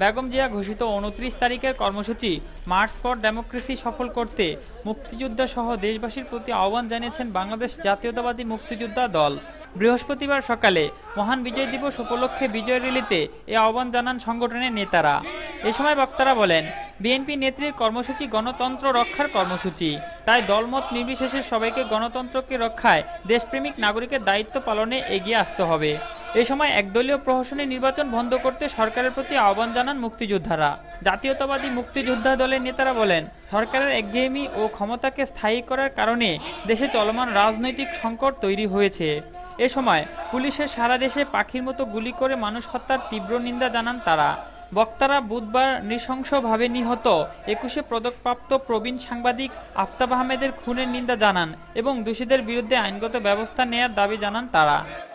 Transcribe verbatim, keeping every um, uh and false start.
বেগম জিয়া ঘোষিত উনত্রিশ তারিখের কর্মসূচি মার্চ ফর ডেমোক্রেসি সফল করতে মুক্তিযোদ্ধা সহ দেশবাসীর প্রতি আহ্বান জানিয়েছেন বাংলাদেশ জাতীয়তাবাদী মুক্তিযোদ্ধা দল। বৃহস্পতিবার সকালে মহান বিজয় দিবস উপলক্ষে বিজয় র্যালিতে এ আহ্বান জানান সংগঠনের নেতারা। এ সময় বক্তারা বলেন, বিএনপি নেত্রীর কর্মসূচি গণতন্ত্র রক্ষার কর্মসূচি, তাই দলমত নির্বিশেষে সবাইকে গণতন্ত্রকে রক্ষায় দেশপ্রেমিক নাগরিকের দায়িত্ব পালনে এগিয়ে আসতে হবে। এ সময় একদলীয় প্রহসনী নির্বাচন বন্ধ করতে সরকারের প্রতি আহ্বান জানান মুক্তিযোদ্ধারা। জাতীয়তাবাদী মুক্তিযোদ্ধা দলের নেতারা বলেন, সরকারের একঘেয়েমি ও ক্ষমতাকে স্থায়ী করার কারণে দেশে চলমান রাজনৈতিক সংকট তৈরি হয়েছে। এ সময় পুলিশের সারা দেশে পাখির মতো গুলি করে মানুষ হত্যার তীব্র নিন্দা জানান তারা। বক্তারা বুধবার নৃশংসভাবে নিহত একুশে পদকপ্রাপ্ত প্রবীণ সাংবাদিক আফতাব আহমেদের খুনের নিন্দা জানান এবং দোষীদের বিরুদ্ধে আইনগত ব্যবস্থা নেয়ার দাবি জানান তারা।